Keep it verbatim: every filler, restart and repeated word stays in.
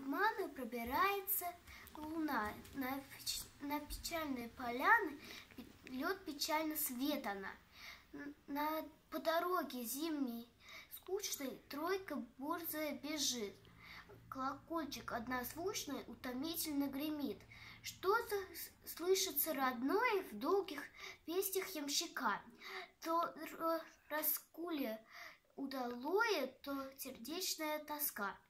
туманы пробирается луна. На, на печальные поляны лед печально светана. На, по дороге зимней скучной тройка борзая бежит. Колокольчик однозвучный утомительно гремит. Что-то слышится родное в долгих песнях ямщика. То раскулье удалое, то сердечная тоска.